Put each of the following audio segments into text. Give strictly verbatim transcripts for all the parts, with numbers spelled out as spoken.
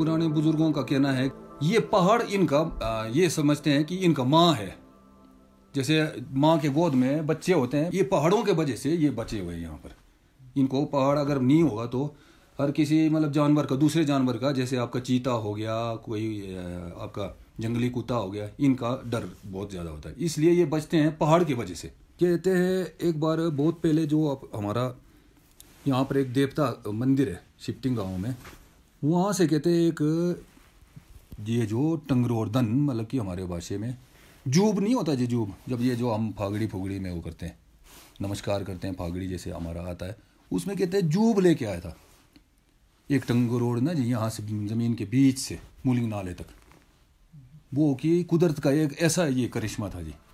पुराने बुजुर्गों का कहना है ये पहाड़ इनका आ, ये समझते हैं कि इनका माँ है। जैसे माँ के गोद में बच्चे होते हैं, ये पहाड़ों के वजह से ये बचे हुए हैं यहाँ पर। इनको पहाड़ अगर नहीं होगा तो हर किसी मतलब जानवर का, दूसरे जानवर का, जैसे आपका चीता हो गया, कोई आपका जंगली कुत्ता हो गया, इनका डर बहुत ज़्यादा होता है, इसलिए ये बचते हैं पहाड़ की वजह से। कहते हैं एक बार बहुत पहले जो हमारा यहाँ पर एक देवता मंदिर है शिफ्टिंग गाँव में, वहाँ से कहते हैं एक ये जो टंगरोर्दन मतलब कि हमारे भाषा में जूब नहीं होता जी, जूब जब ये जो हम फागड़ी फुगड़ी में वो करते हैं, नमस्कार करते हैं, फागड़ी जैसे हमारा आता है, उसमें कहते हैं जूब लेके आया था एक टंगरोड़ ना जी, यहाँ से ज़मीन के बीच से मूलिंग नाले तक। वो कि कुदरत का एक ऐसा ये करिश्मा था जी।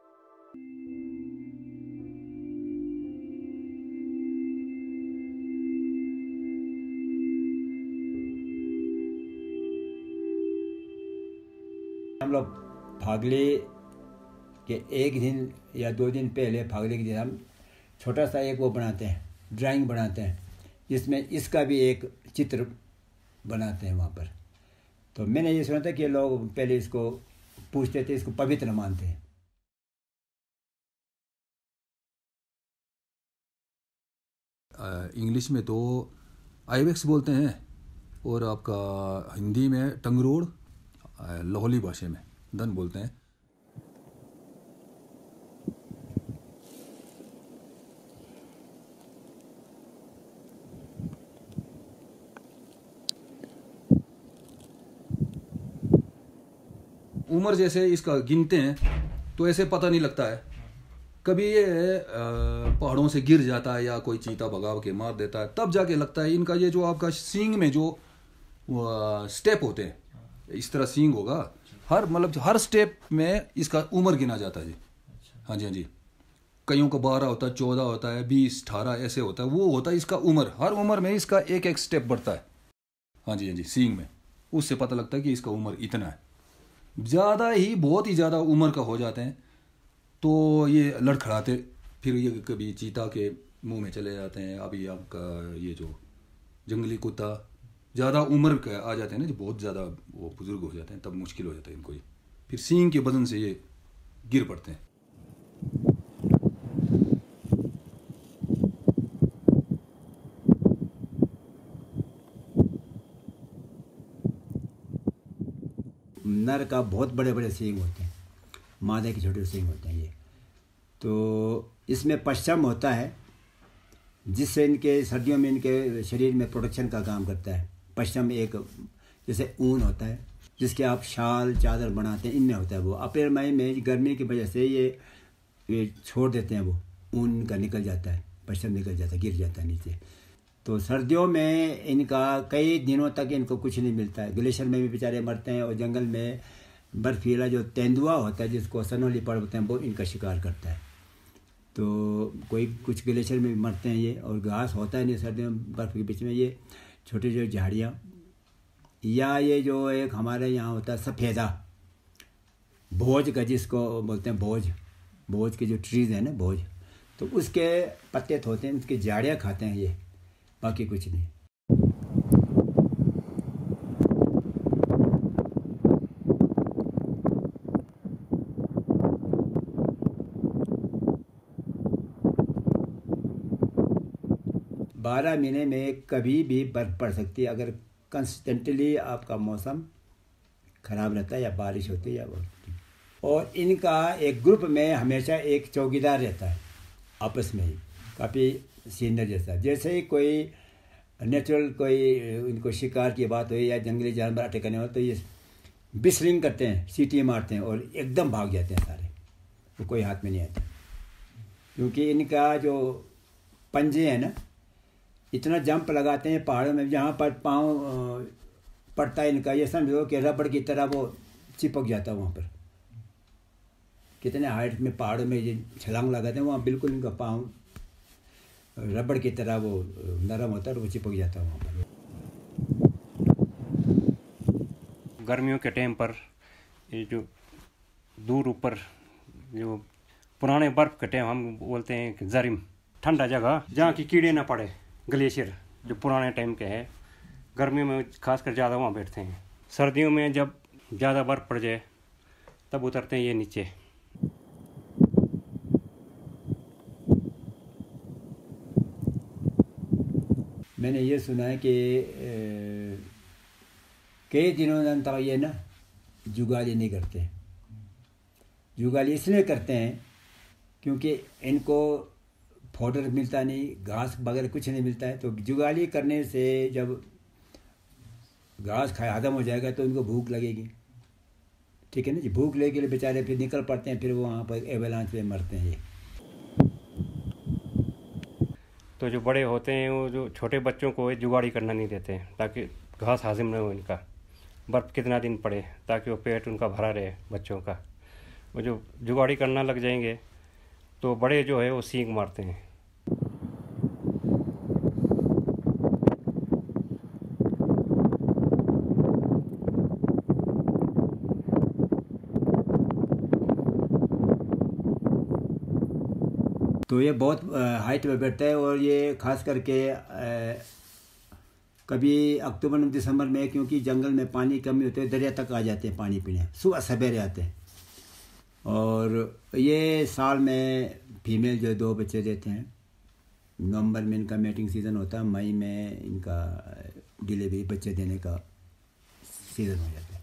हम लोग फागड़ी के एक दिन या दो दिन पहले, फागड़ी के दिन हम छोटा सा एक वो बनाते हैं, ड्राइंग बनाते हैं, जिसमें इसका भी एक चित्र बनाते हैं वहाँ पर। तो मैंने ये सुना था कि लोग पहले इसको पूछते थे, इसको पवित्र मानते हैं। इंग्लिश में तो आइबेक्स बोलते हैं और आपका हिंदी में टंगरोड़, लाहौली भाषा में दन बोलते हैं। उम्र जैसे इसका गिनते हैं तो ऐसे पता नहीं लगता है, कभी ये पहाड़ों से गिर जाता है या कोई चीता भगाव के मार देता है, तब जाके लगता है इनका ये जो आपका सींग में जो स्टेप होते हैं, इस तरह सींग होगा, हर मतलब हर स्टेप में इसका उम्र गिना जाता है जी। हाँ जी हाँ जी, कईयों का बारह होता है, चौदह होता है, बीस, अठारह ऐसे होता है, वो होता है इसका उम्र। हर उम्र में इसका एक एक स्टेप बढ़ता है। हाँ जी हाँ जी, सींग में उससे पता लगता है कि इसका उम्र इतना है। ज़्यादा ही बहुत ही ज़्यादा उम्र का हो जाते हैं तो ये लड़खड़ाते, फिर ये कभी चीता के मुंह में चले जाते हैं। अभी आपका ये जो जंगली कुत्ता ज़्यादा उम्र का आ जाते हैं ना, जो बहुत ज़्यादा वो बुजुर्ग हो जाते हैं, तब मुश्किल हो जाता है इनको, ये फिर सींग के बदन से ये गिर पड़ते हैं। नर का बहुत बड़े बड़े सींग होते हैं, मादा के छोटे सींग होते हैं ये। तो इसमें पश्चिम होता है जिससे इनके सर्दियों में इनके शरीर में प्रोटेक्शन का काम करता है। पश्चिम एक जैसे ऊन होता है जिसके आप शाल चादर बनाते हैं, इनमें होता है वो। अप्रैल मई में गर्मी की वजह से ये ये छोड़ देते हैं, वो ऊन का निकल जाता है, पश्चिम निकल जाता है, गिर जाता है नीचे। तो सर्दियों में इनका कई दिनों तक इनको कुछ नहीं मिलता है। ग्लेशियर में भी बेचारे मरते हैं, और जंगल में बर्फीला जो तेंदुआ होता है जिसको सनोली पर्व बोलते हैं, वो इनका शिकार करता है। तो कोई कुछ ग्लेशियर में भी मरते हैं ये। और घास होता है नहीं सर्दियों में, बर्फ़ के बीच में ये छोटी छोटी झाड़ियाँ, या ये जो एक हमारे यहाँ होता है सफ़ेदा भोज का, जिसको बोलते हैं भोज, भोज के जो ट्रीज़ हैं ना भोज, तो उसके पत्ते होते हैं, उसकी झाड़ियाँ खाते हैं ये, बाकी कुछ नहीं। बारह महीने में कभी भी बर्फ़ पड़ सकती है अगर कंसिस्टेंटली आपका मौसम ख़राब रहता है या बारिश होती है या वो। और इनका एक ग्रुप में हमेशा एक चौकीदार रहता है, आपस में ही काफ़ी सीनियर जैसा। जैसे ही कोई नेचुरल कोई इनको शिकार की बात हुई या जंगली जानवर अटैक करने वाले, तो ये बिसलिंग करते हैं, सीटी मारते हैं और एकदम भाग जाते हैं सारे, तो कोई हाथ में नहीं आता। क्योंकि इनका जो पंजे हैं ना, इतना जंप लगाते हैं पहाड़ों में, जहाँ पर पाँव पड़ता है इनका, ये समझो कि रबड़ की तरह वो चिपक जाता है वहाँ पर। कितने हाइट में पहाड़ों में ये छलांग लगाते हैं, वहाँ बिल्कुल इनका पाँव रबड़ की तरह वो नरम होता है और वो चिपक जाता है वहाँ पर। गर्मियों के टाइम पर ये जो दूर ऊपर जो पुराने बर्फ़ के टाइम हम बोलते हैं कि जरिम, ठंडा जगह जहाँ की कीड़े ना पड़े, ग्लेशियर जो पुराने टाइम के है, गर्मियों में खासकर ज़्यादा वहाँ बैठते हैं। सर्दियों में जब ज़्यादा बर्फ़ पड़ जाए तब उतरते हैं ये नीचे। मैंने ये सुना है कि कई दिनों तक ये ना जुगाली नहीं करते। जुगाली इसलिए करते हैं क्योंकि इनको फोडर मिलता नहीं, घास वगैरह कुछ नहीं मिलता है। तो जुगाली करने से जब घास खाए खत्म हो जाएगा तो उनको भूख लगेगी, ठीक है ना जी। भूख लेके लिए बेचारे फिर निकल पड़ते हैं, फिर वो वहाँ पर एवलांच पे मरते हैं ये। तो जो बड़े होते हैं वो जो छोटे बच्चों को जुगाड़ी करना नहीं देते हैं ताकि घास हाजिम न हो इनका। बर्फ़ कितना दिन पड़े ताकि वो पेट उनका भरा रहे बच्चों का। वो जो जुगाड़ी करना लग जाएंगे तो बड़े जो है वो सींग मारते हैं। तो ये बहुत हाइट में बैठता है और ये खास करके आ, कभी अक्टूबर में दिसंबर में, क्योंकि जंगल में पानी कमी होती है, दरिया तक आ जाते हैं पानी पीने, सुबह सवेरे आते हैं। और ये साल में फीमेल जो दो बच्चे देते हैं। नवंबर में इनका मेटिंग सीज़न होता है, मई में इनका डिलीवरी बच्चे देने का सीज़न हो जाता है।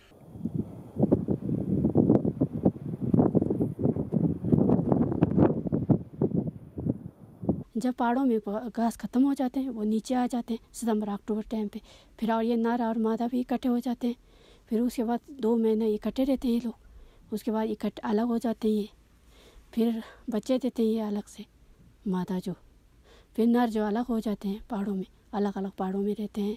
जब पहाड़ों में घास ख़त्म हो जाते हैं वो नीचे आ जाते हैं सितंबर अक्टूबर टाइम पे। फिर और ये नर और मादा भी इकट्ठे हो जाते हैं। फिर उसके बाद दो महीने इकट्ठे रहते हैं ये लोग। उसके बाद इकट्ठे अलग हो जाते हैं ये, फिर बच्चे देते हैं ये अलग से मादा जो। फिर नर जो अलग हो जाते हैं पहाड़ों में, अलग अलग पहाड़ों में रहते हैं।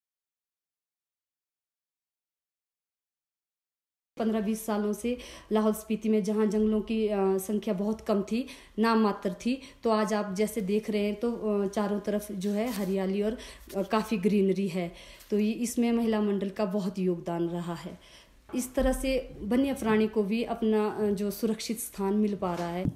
पंद्रह बीस सालों से लाहौल स्पीति में जहाँ जंगलों की संख्या बहुत कम थी, नाम मात्र थी, तो आज आप जैसे देख रहे हैं तो चारों तरफ जो है हरियाली और काफ़ी ग्रीनरी है। तो ये इसमें महिला मंडल का बहुत योगदान रहा है। इस तरह से वन्य प्राणी को भी अपना जो सुरक्षित स्थान मिल पा रहा है।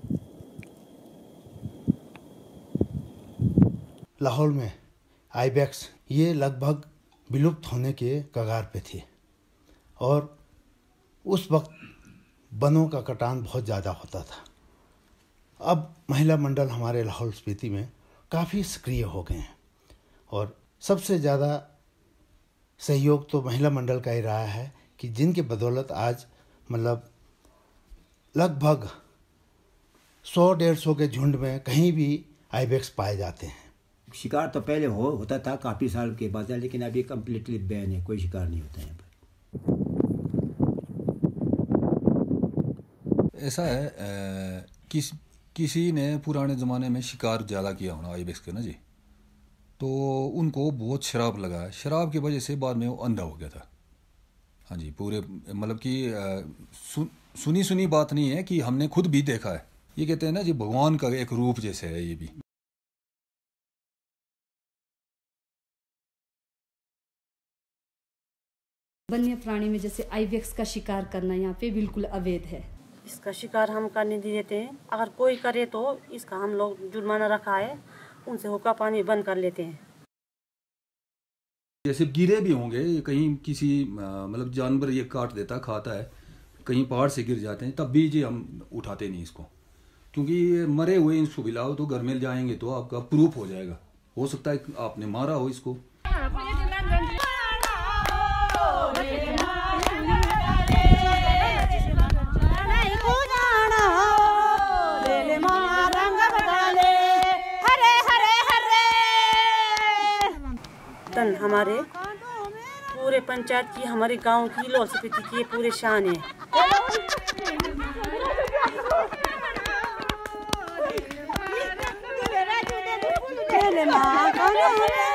लाहौल में आइबेक्स ये लगभग विलुप्त होने के कगार पे थी और उस वक्त वनों का कटान बहुत ज़्यादा होता था। अब महिला मंडल हमारे लाहौल स्पीति में काफ़ी सक्रिय हो गए हैं और सबसे ज़्यादा सहयोग तो महिला मंडल का ही रहा है कि जिनके बदौलत आज मतलब लगभग सौ डेढ़ सौ के झुंड में कहीं भी आइबेक्स पाए जाते हैं। शिकार तो पहले हो होता था काफ़ी साल के बाद, लेकिन अभी कम्प्लीटली बैन है, कोई शिकार नहीं होता है यहाँ पर। ऐसा है आ, किस किसी ने पुराने ज़माने में शिकार ज़्यादा किया होना आइबेक्स के ना जी, तो उनको बहुत शराब लगा है। शराब की वजह से बाद में वो अंधा हो गया था। हाँ जी, पूरे मतलब कि सु, सुनी सुनी बात नहीं है कि हमने खुद भी देखा है। ये कहते हैं ना जी भगवान का एक रूप जैसे है ये भी। वन्य प्राणी में जैसे आइबेक्स का शिकार करना यहाँ पे बिल्कुल अवैध है। इसका शिकार हम करने नहीं देते हैं। अगर कोई करे तो इसका हम लोग जुर्माना रखा है, उनसे हुक्का पानी बंद कर लेते हैं। जैसे गिरे भी होंगे कहीं, किसी मतलब जानवर ये काट देता खाता है, कहीं पहाड़ से गिर जाते हैं, तब भी जी हम उठाते नहीं इसको, क्योंकि ये मरे हुए इसको बिलाओ तो घर में जाएंगे तो आपका प्रूफ हो जाएगा। हो सकता है आपने मारा हो इसको। तन हमारे पूरे पंचायत की, हमारे गांव की, लाहौल स्पीति की पूरे शान है।